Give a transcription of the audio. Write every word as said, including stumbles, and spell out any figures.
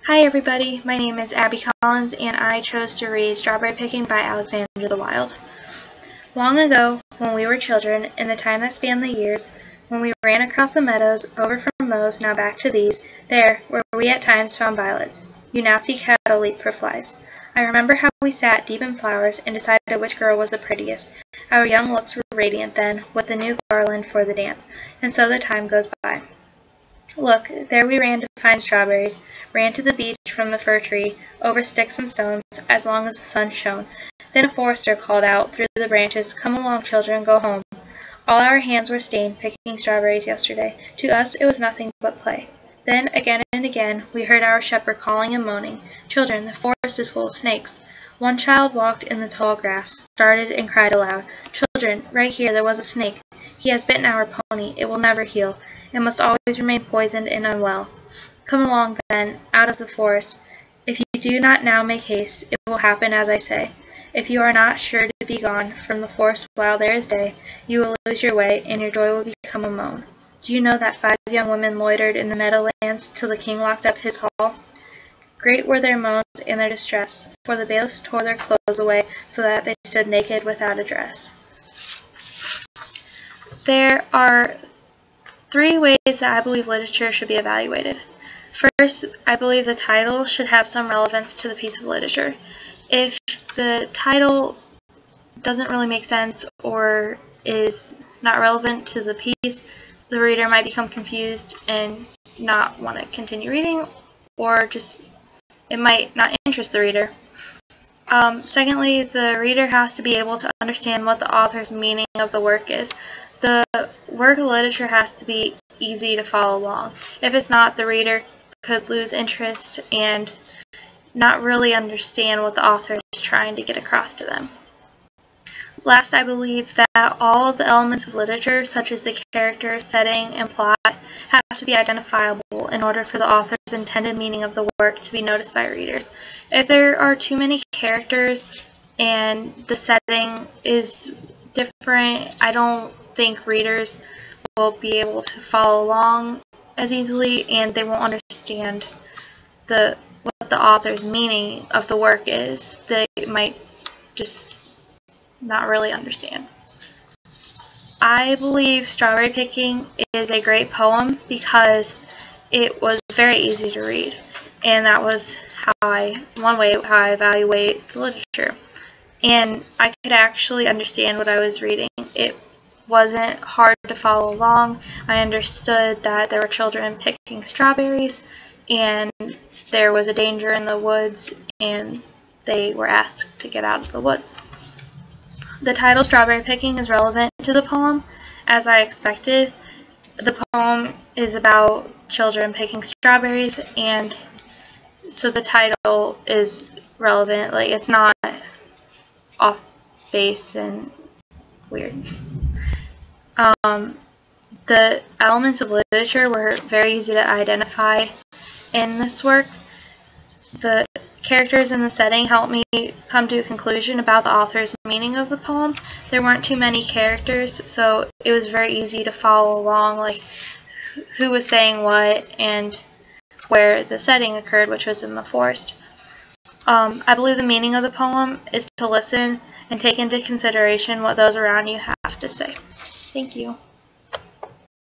Hi everybody, my name is Abby Collins and I chose to read Strawberry Picking by Alexander the Wild. Long ago, when we were children, in the time that spanned the years, when we ran across the meadows, over from those, now back to these, there, where we at times found violets, you now see cattle leap for flies. I remember how we sat deep in flowers and decided which girl was the prettiest. Our young looks were radiant then, with the new garland for the dance, and so the time goes by. Look, there we ran to find strawberries, ran to the beach from the fir tree, over sticks and stones, as long as the sun shone. Then a forester called out through the branches, "Come along, children, go home." All our hands were stained picking strawberries yesterday. To us it was nothing but play. Then, again and again, we heard our shepherd calling and moaning, "Children, the forest is full of snakes." One child walked in the tall grass, started and cried aloud, "Children, right here there was a snake. He has bitten our pony. It will never heal. It must always remain poisoned and unwell. Come along, then, out of the forest. If you do not now make haste, it will happen as I say. If you are not sure to be gone from the forest while there is day, you will lose your way, and your joy will become a moan. Do you know that five young women loitered in the meadowlands till the king locked up his hall? Great were their moans and their distress, for the bailiffs tore their clothes away, so that they stood naked without a dress." There are three ways that I believe literature should be evaluated. First, I believe the title should have some relevance to the piece of literature. If the title doesn't really make sense or is not relevant to the piece, the reader might become confused and not want to continue reading, or just it might not interest the reader. Um, secondly, the reader has to be able to understand what the author's meaning of the work is. The work of literature has to be easy to follow along. If it's not, the reader could lose interest and not really understand what the author is trying to get across to them. Last, I believe that all of the elements of literature, such as the character, setting, and plot, have to be identifiable in order for the author's intended meaning of the work to be noticed by readers. If there are too many characters and the setting is different, I don't think readers will be able to follow along as easily, and they won't understand the what the author's meaning of the work is. They might just not really understand. I believe Strawberry Picking is a great poem because it was very easy to read, and that was how I one way how I evaluate the literature. And I could actually understand what I was reading. It wasn't hard to follow along. I understood that there were children picking strawberries and there was a danger in the woods and they were asked to get out of the woods. The title Strawberry Picking is relevant to the poem, as I expected. The poem is about children picking strawberries, and so the title is relevant. Like, it's not off base and weird. Um, the elements of literature were very easy to identify in this work. The characters and the setting helped me come to a conclusion about the author's meaning of the poem. There weren't too many characters, so it was very easy to follow along, like who was saying what and where the setting occurred, which was in the forest. Um, I believe the meaning of the poem is to listen and take into consideration what those around you have to say. Thank you.